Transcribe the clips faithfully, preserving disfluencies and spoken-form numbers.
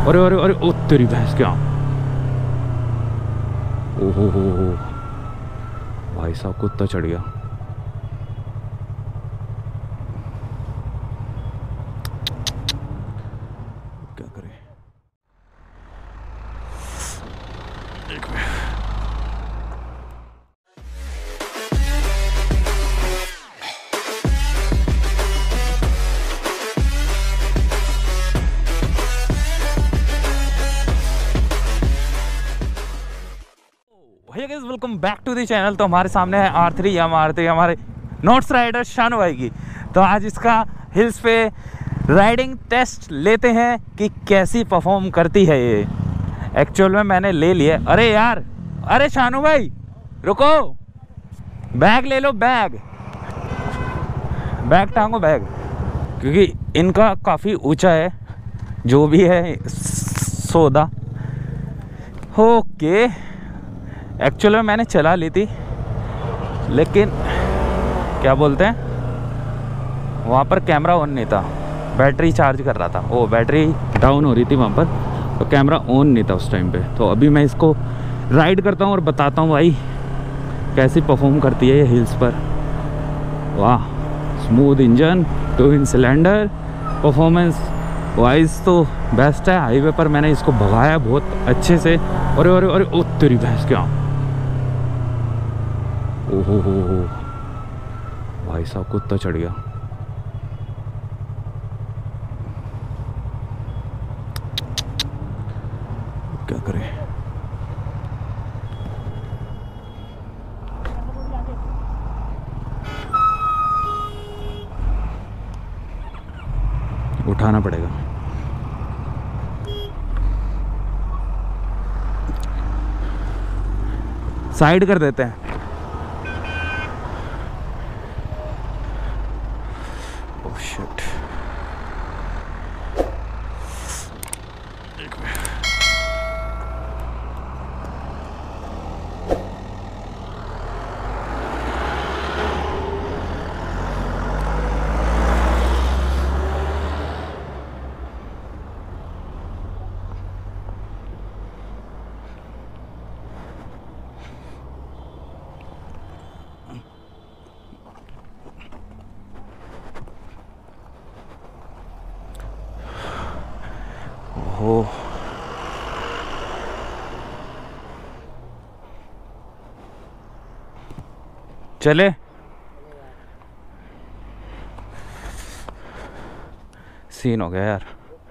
अरे अरे अरे ओ तेरी भैंस क्या, ओहो हो हो भाई साहब कुत्ता चढ़ गया। क्या करें, एक minute. Welcome back to the channel. तो हमारे सामने है आर थ्री या आर थ्री हमारे नोट्स राइडर शानू भाई की। तो आज इसका हिल्स पे राइडिंग टेस्ट लेते हैं कि कैसी परफॉर्म करती है ये। एक्चुअल में मैंने ले लिया। अरे यार, अरे शानू भाई रुको, बैग ले लो, बैग बैग टांगो बैग, क्योंकि इनका काफ़ी ऊंचा है जो भी है सौदा। ओके, एक्चुअल में मैंने चला ली थी, लेकिन क्या बोलते हैं वहाँ पर कैमरा ऑन नहीं था, बैटरी चार्ज कर रहा था, वो बैटरी डाउन हो रही थी वहाँ पर, तो कैमरा ऑन नहीं था उस टाइम पे। तो अभी मैं इसको राइड करता हूँ और बताता हूँ भाई कैसी परफॉर्म करती है ये हिल्स पर। वाह, smooth engine, twin cylinder, performance wise तो बेस्ट है। हाईवे पर मैंने इसको भगाया बहुत अच्छे से। अरे अरे अरे ओ तेरी भैंस क्या, ओहो हो हो भाई साहब कुत्ता चढ़ गया। क्या करें, उठाना पड़ेगा। साइड कर देते हैं। ओह शिट, एक मिनट। हो चले, सीन हो गया यार।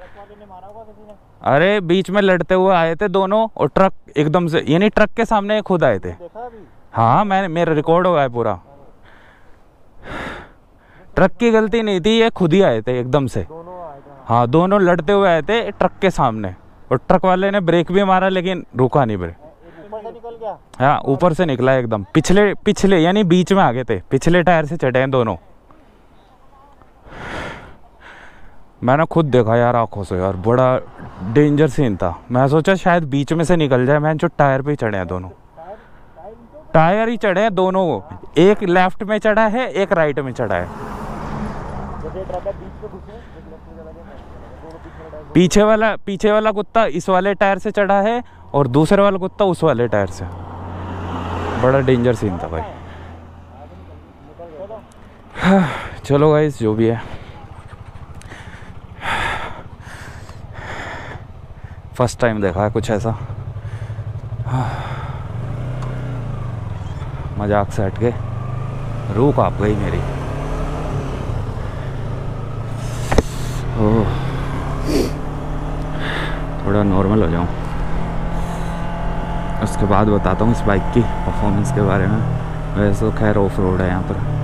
अरे बीच में लड़ते हुए आए थे दोनों, और ट्रक एकदम से, यानी ट्रक के सामने खुद आए थे। हाँ, मैंने मेरा रिकॉर्ड हो गया पूरा। ट्रक की गलती नहीं थी, ये खुद ही आए थे एकदम से। हाँ, दोनों लड़ते हुए आए थे ट्रक के सामने, और ट्रक वाले ने ब्रेक भी मारा लेकिन रुका नहीं ब्रेक। ऊपर से निकल गया। हाँ, ऊपर से निकला एकदम, पिछले पिछले यानी बीच में आ गए थे, पिछले टायर से चढ़े हैं दोनों। मैंने खुद देखा यार आंखों से, यार बड़ा डेंजर सीन था। मैं सोचा शायद बीच में से निकल जाए, मैं जो टायर पे ही चढ़े हैं दोनों, टायर ही चढ़े हैं दोनों। एक लेफ्ट में चढ़ा है, एक राइट में चढ़ा है। पीछे वाला पीछे वाला कुत्ता इस वाले टायर से चढ़ा है, और दूसरे वाला कुत्ता उस वाले टायर से। बड़ा डेंजर सीन था भाई। हाँ, चलो गाइस, जो भी है, फर्स्ट टाइम देखा है कुछ ऐसा। हाँ, मजाक से हट के रूह कांप गई मेरी। ओह, थोड़ा नॉर्मल हो जाऊं, उसके बाद बताता हूँ इस बाइक की परफॉर्मेंस के बारे में। वैसे तो खैर ऑफ रोड है यहाँ पर।